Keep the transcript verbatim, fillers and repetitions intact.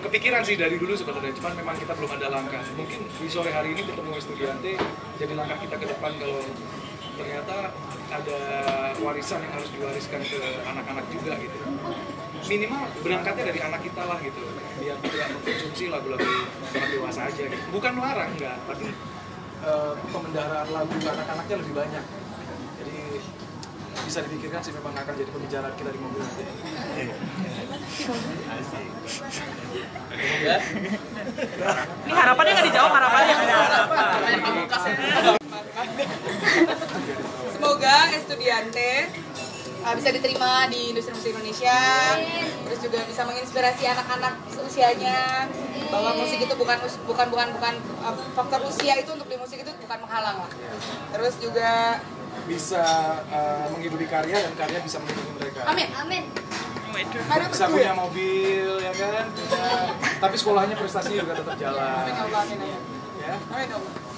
kepikiran sih dari dulu sebenarnya, cuman memang kita belum ada langkah. Mungkin di sore hari ini ketemu Estudiante jadi langkah kita ke depan kalau ternyata ada warisan yang harus diwariskan ke anak-anak juga gitu. Minimal berangkatnya dari anak kita lah gitu, biar tidak mengkonsumsi lagu-lagu orang dewasa aja gitu. Bukan melarang enggak, tapi uh, pemendaraan lagu anak-anaknya lebih banyak. Jadi bisa dipikirkan sih memang akan jadi pembicaraan kita di mobil nanti. Ini harapannya nggak dijawab, harapannya. Semoga Estudiante uh, bisa diterima di industri musik Indonesia, terus juga bisa menginspirasi anak-anak seusianya bahwa musik itu bukan bukan bukan bukan uh, faktor usia itu untuk di musik itu bukan menghalang lah. Terus juga bisa uh, menghidupi karya dan karya bisa menghidupi mereka. Amin, amin. Bisa punya mobil ya kan, bisa. Tapi sekolahnya prestasinya juga tetap jalan. Amin, amin, amin. Ya. Amin, amin.